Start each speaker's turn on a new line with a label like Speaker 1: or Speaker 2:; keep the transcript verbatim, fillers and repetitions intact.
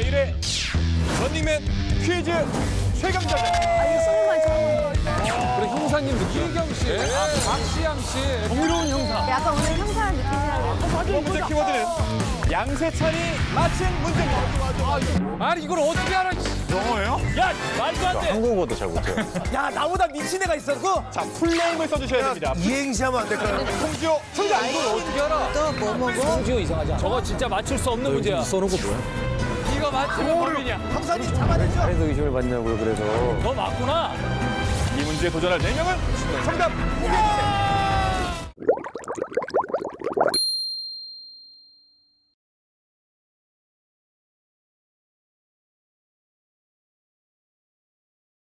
Speaker 1: 제일의 런닝맨 퀴즈 최강자전.
Speaker 2: 아, 이거 쓰는 거 처음.
Speaker 3: 그래, 형사님 느낌. 이경 씨, 아, 박시양 씨. 정의로운 형사.
Speaker 2: 약간 오늘 형사한 느낌이라고.
Speaker 1: 첫 번째 키워드는 양세찬이 맞힌 문제입니다.
Speaker 3: 아니, 이걸 어떻게 알아?
Speaker 1: 영어예요?
Speaker 4: 야, 말도 안 돼.
Speaker 5: 한국어도 잘 못해요.
Speaker 4: 야, 나보다 미친 애가 있었고.
Speaker 1: 자, 풀네임을 써주셔야 됩니다.
Speaker 6: 이행시 하면 안 될까요?
Speaker 1: 송지호 정답.
Speaker 3: 이걸 어떻게 알아?
Speaker 2: 또 뭐 먹어?
Speaker 4: 성지호 이상하지 않아? 저거 진짜 맞출 수 없는 문제야.
Speaker 5: 써놓은 거 뭐야?
Speaker 4: 이거 맞추면 범인이야.
Speaker 6: 형사님 잡아내죠.
Speaker 5: 잘해서 의심을 받냐고요, 그래서.
Speaker 4: 너 맞구나.
Speaker 1: 이 문제에 도전할 네 명은 정답 공개해주세요.